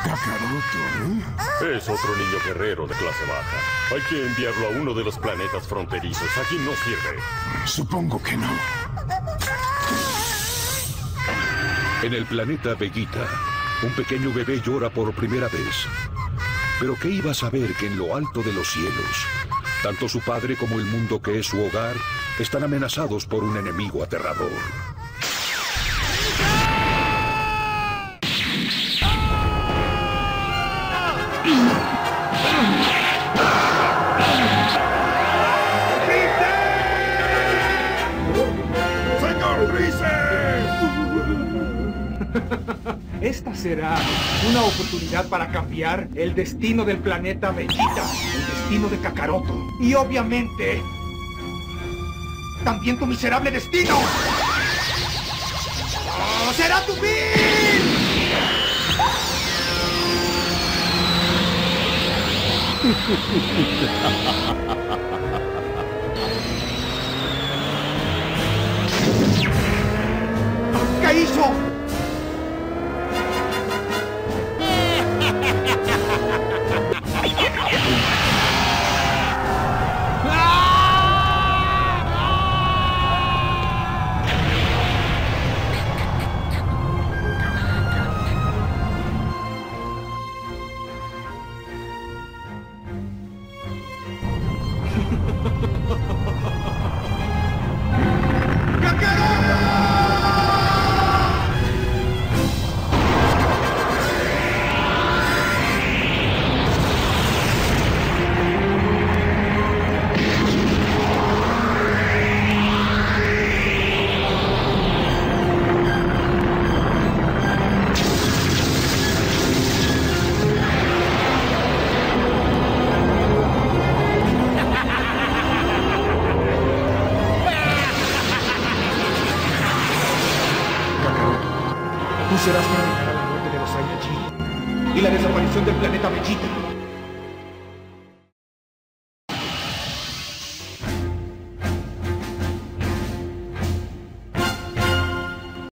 Kakaroto, Es otro niño guerrero de clase baja. Hay que enviarlo a uno de los planetas fronterizos. Aquí no sirve. Supongo que no. En el planeta Vegeta, un pequeño bebé llora por primera vez. Pero ¿qué iba a saber que en lo alto de los cielos, tanto su padre como el mundo que es su hogar están amenazados por un enemigo aterrador? Esta será una oportunidad para cambiar el destino del planeta Vegeta, el destino de Kakaroto y obviamente también tu miserable destino. ¡Oh, será tu fin! ¿Qué hizo? Tú serás quien ordenará la muerte de los Saiyajin y la desaparición del planeta Vegeta.